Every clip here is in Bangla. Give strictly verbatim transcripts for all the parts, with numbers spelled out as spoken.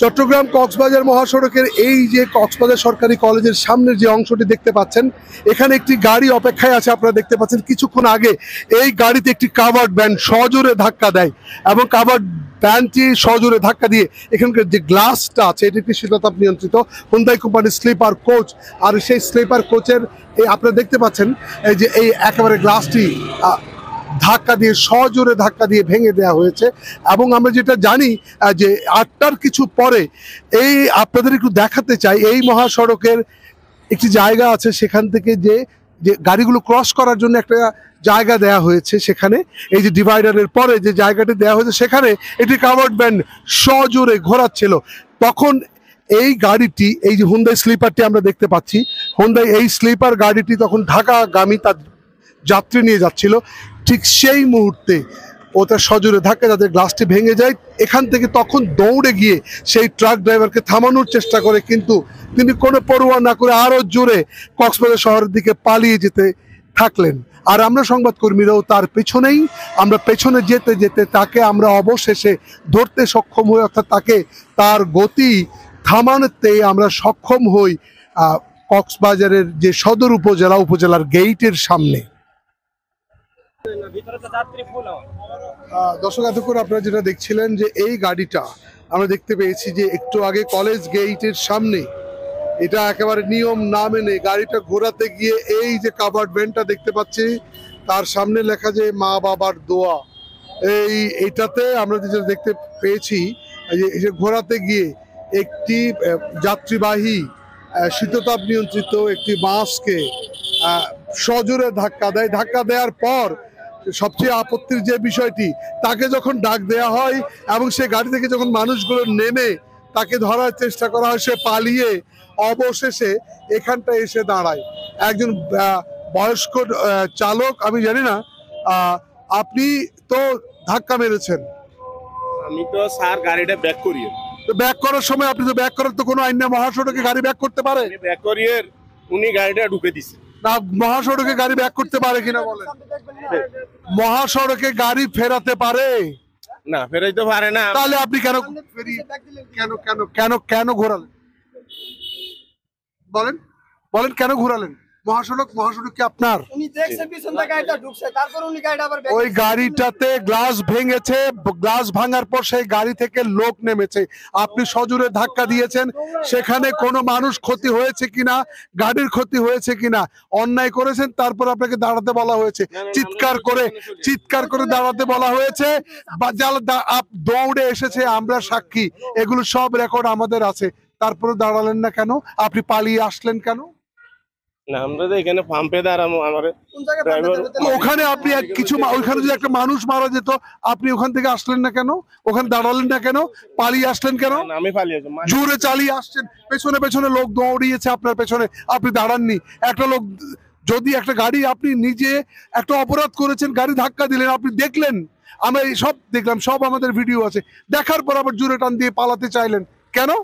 চট্টগ্রাম কক্সবাজার মহাসড়কের এই যে কক্সবাজার সরকারি কলেজের সামনের যে অংশটি দেখতে পাচ্ছেন, এখানে একটি গাড়ি অপেক্ষায় আছে। আপনারা দেখতে পাচ্ছেন কিছুক্ষণ আগে এই গাড়িতে একটি কাভার্ড ভ্যান সজোরে ধাক্কা দেয় এবং কাভার্ড ভ্যানটি সজোরে ধাক্কা দিয়ে এখানকার যে গ্লাসটা আছে এটি একটি শীততাপ নিয়ন্ত্রিত হুন্দাই কোম্পানির স্লিপার কোচ। আর সেই স্লিপার কোচের এই আপনারা দেখতে পাচ্ছেন এই যে এই একেবারে গ্লাসটি ধাক্কা দিয়ে সজোরে ধাক্কা দিয়ে ভেঙে দেওয়া হয়েছে। এবং আমরা যেটা জানি যে আটটার কিছু পরে এই আপনাদের একটু দেখাতে চাই, এই মহাসড়কের একটি জায়গা আছে সেখান থেকে যে যে গাড়িগুলো ক্রস করার জন্য একটা জায়গা দেয়া হয়েছে, সেখানে এই যে ডিভাইডারের পরে যে জায়গাটি দেওয়া হয়েছে সেখানে একটি কাভার্ড ভ্যান সজোরে ঘোরাচ্ছিল। তখন এই গাড়িটি, এই যে হুন্দাই স্লিপারটি আমরা দেখতে পাচ্ছি, হুন্দাই এই স্লিপার গাড়িটি তখন ঢাকাগামী তার যাত্রী নিয়ে যাচ্ছিল। ঠিক সেই মুহূর্তে ও তার সজোরে ধাক্কা যাতে গ্লাসটি ভেঙে যায়, এখান থেকে তখন দৌড়ে গিয়ে সেই ট্রাক ড্রাইভারকে থামানোর চেষ্টা করে, কিন্তু তিনি কোনো পরোয়া না করে আরও জোরে কক্সবাজার শহরের দিকে পালিয়ে যেতে থাকলেন। আর আমরা সংবাদকর্মীরাও তার পেছনেই, আমরা পেছনে যেতে যেতে তাকে আমরা অবশেষে ধরতে সক্ষম হই, অর্থাৎ তাকে তার গতি থামানোতে আমরা সক্ষম হই কক্সবাজারের যে সদর উপজেলা উপজেলার গেইটের সামনে। দর্শক, এতক্ষণ আপনারা যেটা দেখছিলেন যে এই গাড়িটা আমরা দেখতে পেয়েছি যে একটু আগে কলেজ গেইটের সামনে, এটা একেবারে নিয়ম না মেনে গাড়িটা ঘোরাতে গিয়ে এই যে কাভার্ড ভ্যানটা দেখতে পাচ্ছি তার সামনে লেখা যে মা বাবার দোয়া, এই এটাতে আমরা যেটা দেখতে পেয়েছি যে ঘোরাতে গিয়ে একটি যাত্রীবাহী শীততাপ নিয়ন্ত্রিত একটি বাসকে সজোরে ধাক্কা দেয়। ধাক্কা দেওয়ার পর সবচেয়ে আপত্তির যে বিষয়টি, তাকে যখন ডাক দেয়া হয় এবং সে গাড়ি থেকে যখন মানুষগুলো নেমে তাকে ধরার চেষ্টা করা হয়, সে পালিয়ে অবশেষে এখানটা এসে দাঁড়ায়। একজন বয়স্ক চালক, আমি জানি না আপনি তো ধাক্কা মেরেছেন। আমি তো স্যার গাড়িটা ব্যাক করিয়ে, তো ব্যাক করার সময় আপনি তো ব্যাক করার তো কোনো আইন না, মহাসড়কে গাড়ি ব্যাক করতে পারে? ব্যাক করিয়ে উনি গাড়িটা ঢুকে দিছে না, মহাসড়কে গাড়ি ব্যাক করতে পারে কিনা বলেন? মহাসড়কে গাড়ি ফেরাতে পারে না, ফেরাইতে পারে না। তাহলে আপনি কেন কেন কেন কেন কেন ঘোরালেন বলেন? বলেন কেন ঘোরালেন? মহাসড়ক মহাসড়ক কি আপনার? উনি দেখছেন পিছন থেকে গাড়িটা ঢুকছে, তারপর উনি গাড়িটা আবার ওই গাড়িটাতে গ্লাস ভেঙেছে, গ্লাস ভাঙার পর সেই গাড়ি থেকে লোক নেমেছে, আপনি সজোরে ধাক্কা দিয়েছেন। সেখানে কোনো মানুষ ক্ষতি হয়েছে কিনা, গাড়ির ক্ষতি হয়েছে কিনা, অন্যায় করেছেন, তারপর আপনাকে দাঁড়াতে বলা হয়েছে, চিৎকার করে চিৎকার করে দাঁড়াতে বলা হয়েছে, দৌড়ে এসেছে, আমরা সাক্ষী, এগুলো সব রেকর্ড আমাদের আছে। তারপরে দাঁড়ালেন না কেন? আপনি পালিয়ে আসলেন কেন? না, আমরা তো এখানে পাম্পে দাঁড়াবো, আমার ওখানে আপনি কিছু, ওইখানে যদি একটা মানুষ মারা যেত, আপনি ওখান থেকে আসলেন না কেন? ওখানে দাঁড়ালেন না কেন? পালিয়ে আসলেন কেন? আমি পালিয়ে জোরে চালিয়ে আসছেন, পেছনে পেছনে লোক দৌড়িয়েছে আপনার পেছনে, আপনি দাঁড়াননি। একটা লোক, যদি একটা গাড়ি, আপনি নিজে একটা অপরাধ করেছেন, গাড়ি ধাক্কা দিলেন, আপনি দেখলেন, আমরা এই সব দেখলাম, সব আমাদের ভিডিও আছে, দেখার পর আবার জোরে টান দিয়ে পালাতে চাইলেন কেন?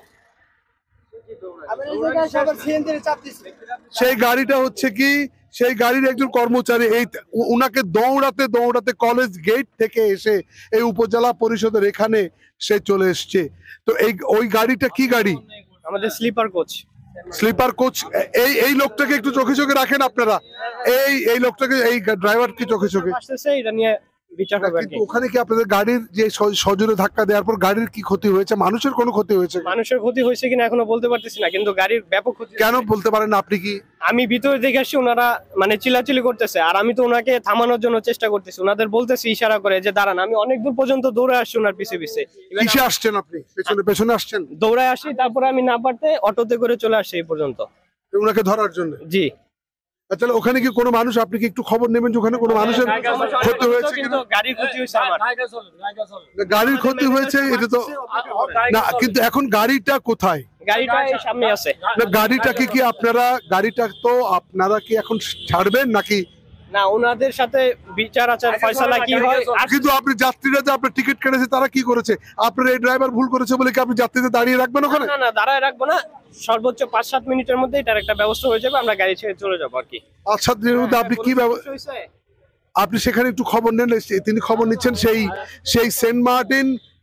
সেই গাড়িটা হচ্ছে কি, সেই গাড়ির একজন কর্মচারী, এই উনাকে দৌড়াতে দৌড়াতে কলেজ গেট থেকে এসে এই উপজেলা পরিষদের এখানে সে চলে এসছে। তো এই ওই গাড়িটা কি গাড়ি? আমাদের স্লিপার কোচ। Sleeper coach. এই এই লোকটাকে একটু চোখে চোখে রাখেন আপনারা, এই এই লোকটাকে, এই ড্রাইভার কি চোখে চোখে আসতেছে, এটা নিয়ে বিচার করবে। কিন্তু ওখানে কি আপনাদের গাড়ির যে সজোরে ধাক্কা দেওয়ার পর গাড়ির কি ক্ষতি হয়েছে? মানুষের কোনো ক্ষতি হয়েছে? মানুষের ক্ষতি হয়েছে কিনা এখনো বলতে পারতেছি না, কিন্তু গাড়ির ব্যাপক ক্ষতি। কেন বলতে পারেন না আপনি? কি আমি ভিতরে দেখে আসছি, ওনারা মানে চিল্লাচিল্লি করতেছে, আর আমি তো ওনাকে থামানোর জন্য চেষ্টা করতেছি, ওনাদের বলতেছি ইশারা করে যে দাঁড়ান। আমি অনেক দূর পর্যন্ত দৌড়ে আসছি ওনার পিছে পিছে। কিসে আসছেন আপনি? পেছনে পেছনে আসছেন? দৌড়ে আসি, তারপরে আমি না পারতে অটোতে করে চলে আসছি এই পর্যন্ত ওনাকে ধরার জন্য। জি। আচ্ছা, ওখানে কি কোনো মানুষ, আপনি কি একটু খবর নেবেন যে ওখানে কোনো মানুষের ক্ষতি হয়েছে কিনা? গাড়ির ক্ষতি হয়েছে আমার। গাড়ির ক্ষতি হয়েছে এটা তো না, কিন্তু এখন গাড়িটা কোথায়? গাড়িটা এই সামনে আছে। গাড়িটাকে কি আপনারা, গাড়িটা তো আপনারা কি এখন ছাড়বেন নাকি? না, ওনাদের সাথে বিচার আচার ফয়সালা কি হয়। কিন্তু আপনি যাত্রীরা যে আপনার টিকিট কেটেছে তারা কি করেছে? আপনার এই ড্রাইভার ভুল করেছে বলে কি আপনি যাত্রীদের দাঁড়িয়ে রাখবেন ওখানে? না না, দাঁড়ায় রাখবো না, সর্বোচ্চ পাঁচ সাত মিনিটের মধ্যে এটার একটা ব্যবস্থা হয়ে যাবে, আমরা গাড়ি ছেড়ে চলে যাবো আর কি। পাঁচ সাত দিনের মধ্যে আপনি কি আপনি সেখানে একটু খবর নেন, তিনি খবর নিচ্ছেন সেই সেই সেন্ট মার্টিন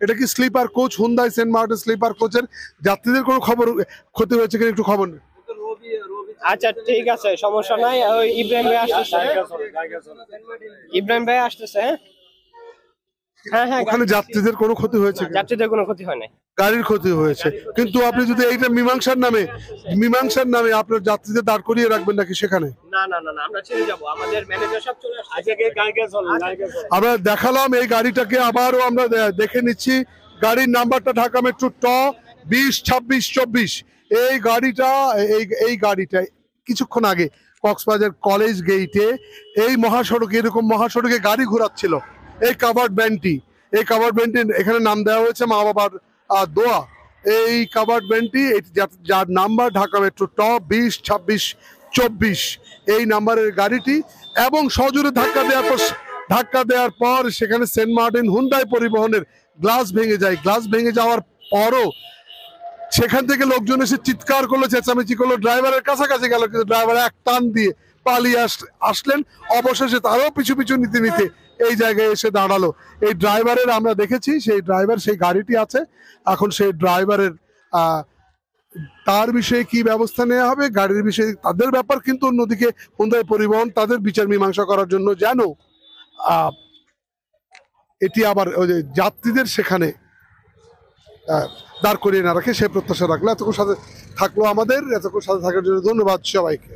এটা কি sleeper coach Hyundai Saint Martin sleeper কোচের যাত্রীদের কোনো খবর ক্ষতি হয়েছে কিনা একটু খবর নেই। আচ্ছা ঠিক আছে, সমস্যা নাই। ওই ইব্রাহিম ভাই আসতেছে, ইব্রাহিম ভাই আসতেছে। হ্যাঁ হ্যাঁ হ্যাঁ, ওখানে যাত্রীদের কোনো ক্ষতি হয়েছে কিনা? যাত্রীদের কোনো ক্ষতি হয় নাই। গাড়ির ক্ষতি হয়েছে, কিন্তু আপনি যদি এইটা মীমাংসার নামে মীমাংসার নামে আপনার যাত্রীদের দাঁড় করিয়ে রাখবেন নাকি সেখানে? না না না না, আমরা চলে যাব, আমাদের ম্যানেজার সব চলে আসছে। আমরা দেখালাম এই গাড়িটাকে, আবারও আমরা দে- দেখে নিচ্ছি গাড়ির নাম্বারটা ঢাকা মেট্রো ট বিশ ছাব্বিশ চব্বিশ। এই গাড়িটা এই এই গাড়িটা কিছুক্ষণ আগে কক্সবাজার কলেজ গেইটে এই মহাসড়কে এরকম মহাসড়কে গাড়ি ঘোরাচ্ছিল এই কাভার্ড ভ্যানটি। এই কাভার্ড ভ্যানটি এখানে নাম দেওয়া হয়েছে মা বাবার আহ, দোয়া। এই কাভার্ড ভ্যানটি এটি যা- যার নাম্বার ঢাকা মেট্রো ট বিশ ছাব্বিশ চব্বিশ এই নাম্বারের গাড়িটি, এবং সজোরে ধাক্কা দেওয়ার পর ধাক্কা দেওয়ার পর সেখানে সেন্ট মার্টিন হুন্ডাই পরিবহনের গ্লাস ভেঙে যায়। গ্লাস ভেঙে যাওয়ার পরও সেখান থেকে লোকজন এসে চিৎকার করলো, চেঁচামেচি করলো, ড্রাইভারের কাছাকাছি গেল, কিন্তু ড্রাইভার এক টান দিয়ে পালিয়ে আস- আসলেন। অবশেষে তারও পিছু পিছু নিতে নিতে এই জায়গায় এসে দাঁড়ালো। এই ড্রাইভারের আমরা দেখেছি, সেই ড্রাইভার সেই গাড়িটি আছে, এখন সেই ড্রাইভারের আহ তার বিষয়ে কি ব্যবস্থা নেওয়া হবে, গাড়ির বিষয়ে তাদের ব্যাপার, কিন্তু অন্যদিকে হুন্দাই পরিবহন তাদের বিচার মীমাংসা করার জন্য যেন আহ এটি আবার ওই যে যাত্রীদের সেখানে আহ, দাঁড় করিয়ে না রাখে সে প্রত্যাশা রাখলো। এতক্ষণ সাথে থাকলো আমাদের, এতক্ষণ সাথে থাকার জন্য ধন্যবাদ সবাইকে।